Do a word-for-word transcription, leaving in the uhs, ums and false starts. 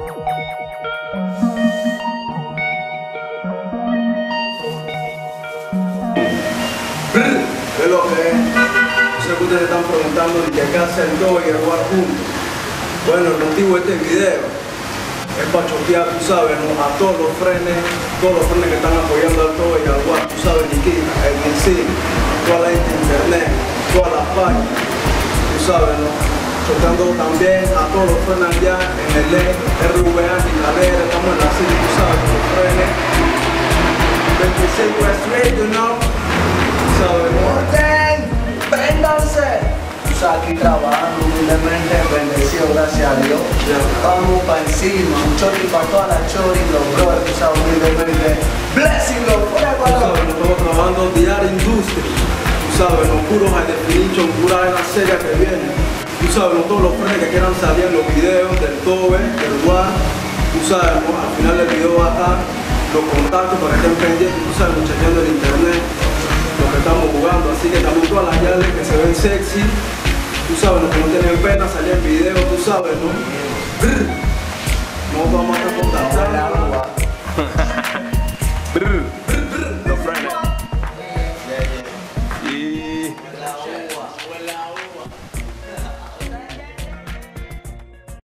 ¿Qué es lo que es? Yo sé que ustedes están preguntando de qué hace el Tobe y el War juntos. Bueno, el motivo de este video es para chotear, tú sabes, ¿no? A todos los frenes, todos los frenes que están apoyando al Tobe y al War, tú sabes, Nikita, el D C, toda la gente de internet, todas las páginas, tú sabes, ¿no? Choteando también a todos los frenes allá en el E, R V A, y Calera, estamos en la city, tú sabes, con los frenes. veintiséis West Radio, ¿no? ¿Sabes? ¡Orden! ¡Vénganse! Tú sabes, aquí trabajando humildemente, bendecido, gracias a Dios. Yeah. Vamos para encima, un chori para todas las choris, los brothers, tú sabes, humildemente. Blessing los Tú sabes, nos estamos trabajando diario industria. Tú sabes, los puros high definition, pura era seria que viene. Tú sabes, no todos los frenes que quieran salir en los videos del Tobe, del War. Tú sabes, ¿no? Al final del video va a estar los contactos para que estén pendientes, tú sabes, chequeando el internet, lo que estamos jugando, así que también todas las yales que se ven sexy, tú sabes, los que no tienen pena salir en video, tú sabes, ¿no?